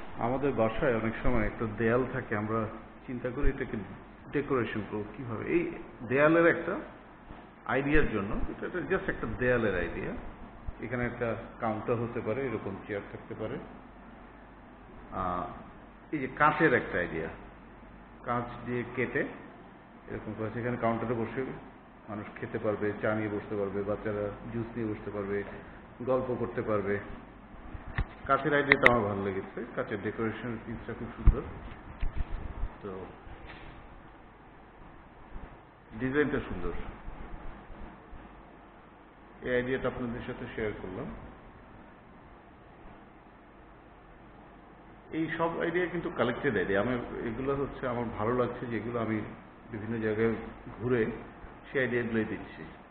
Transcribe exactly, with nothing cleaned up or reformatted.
আমাদের বাসায় অনেক সময় একটা দেয়াল থাকে, আমরা চিন্তা করি এটাকে ডেকোরেশন করব কীভাবে। এই দেয়ালের একটা আইডিয়ার জন্য, এটা জাস্ট একটা দেয়ালের আইডিয়া। এখানে একটা কাউন্টার হতে পারে, এরকম চেয়ার থাকতে পারে। এই যে কাঁচের একটা আইডিয়া, কাঁচ দিয়ে কেটে এরকম করেছে, এখানে কাউন্টারে বসে মানুষ খেতে পারবে, চা নিয়ে বসতে পারবে, বাচ্চারা জুস নিয়ে বসতে পারবে, গল্প করতে পারবে। কাঁচের আইডিয়াটা আমার ভালো লেগেছে, কাঁচের ডেকোরেশন জিনিসটা খুব সুন্দর। তো ডিজাইনটা সুন্দর, এই আইডিয়াটা আপনাদের সাথে শেয়ার করলাম। এই সব আইডিয়া কিন্তু কালেক্টেড আইডিয়া। আমার এগুলো হচ্ছে আমার ভালো লাগছে, যেগুলো আমি বিভিন্ন জায়গায় ঘুরে সেই আইডিয়াগুলোই দিচ্ছি।